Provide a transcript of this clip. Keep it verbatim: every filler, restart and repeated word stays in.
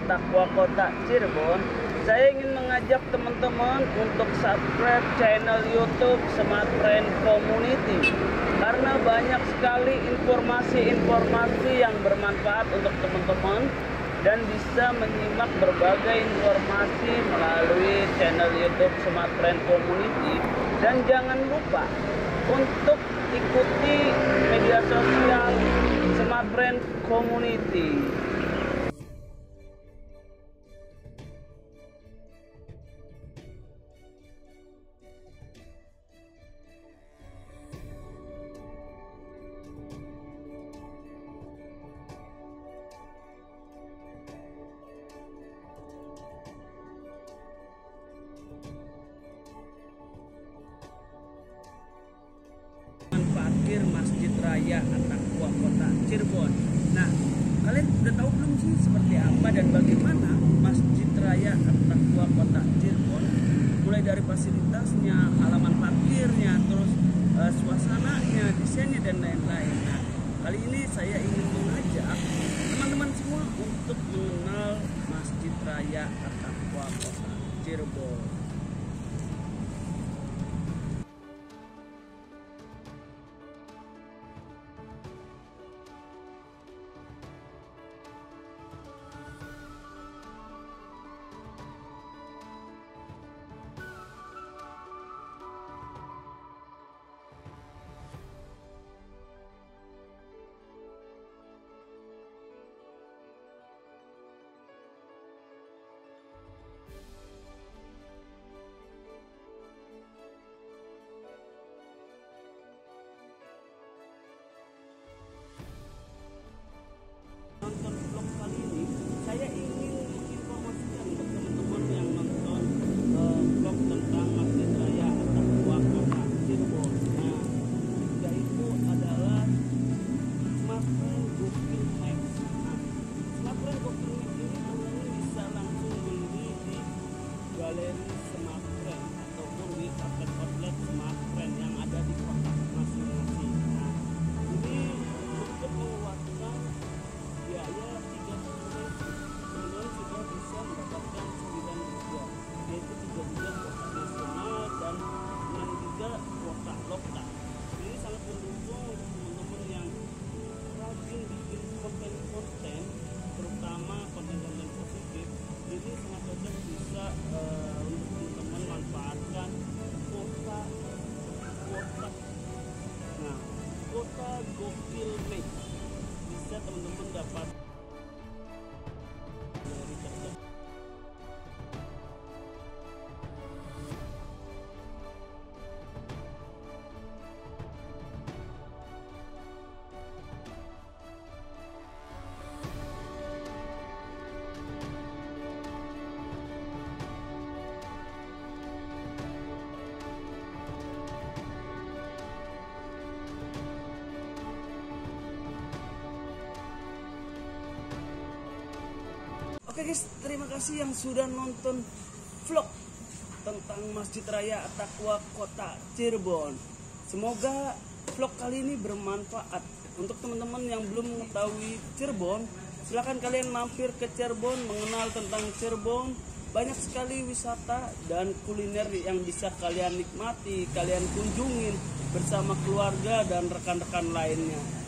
At-Taqwa Kota Cirebon, saya ingin mengajak teman-teman untuk subscribe channel YouTube Smartfriend Community karena banyak sekali informasi-informasi yang bermanfaat untuk teman-teman dan bisa menyimak berbagai informasi melalui channel YouTube Smartfriend Community. Dan jangan lupa untuk ikuti media sosial Smartfriend Community. Parkir Masjid Raya At-Taqwa Kota Cirebon. Nah, kalian udah tahu belum sih seperti apa dan bagaimana Masjid Raya At-Taqwa Kota Cirebon? Mulai dari fasilitasnya, halaman parkirnya, terus uh, suasananya, desainnya dan lain-lain. Nah, kali ini saya ingin mengajak teman-teman semua untuk mengenal Masjid Raya At-Taqwa Kota Cirebon. Nonton vlog kali ini, saya ingin menginformasikan untuk teman-teman yang nonton uh, vlog tentang Masjid Raya At-Taqwa Kota Cirebon. Nah, yaitu adalah Smartfriend Gokil Max. Nah, Smartfriend Gokil Max ini teman-teman bisa langsung beli di galeri Smartfriend ataupun di outlet-outlet Smartfriend yang ada di kota masing-masing. Nah, ini untuk menguatkan biaya tiga puluh ribu sudah bisa mendapatkan sembilan giga, yaitu tiga giga kuota nasional dan enam giga kuota lokal. Ini sangat mendukung untuk teman-teman yang rajin bikin konten-konten, terutama konten-konten positif. Ini sangat cocok bisa uh, untuk teman-teman manfaatkan kuota kuota. Nah, kuota Gokil Max bisa teman-teman dapat dari tersebut. Oke guys, terima kasih yang sudah nonton vlog tentang Masjid Raya At-Taqwa Kota Cirebon. Semoga vlog kali ini bermanfaat untuk teman-teman yang belum mengetahui Cirebon. Silahkan kalian mampir ke Cirebon, mengenal tentang Cirebon. Banyak sekali wisata dan kuliner yang bisa kalian nikmati, kalian kunjungin bersama keluarga dan rekan-rekan lainnya.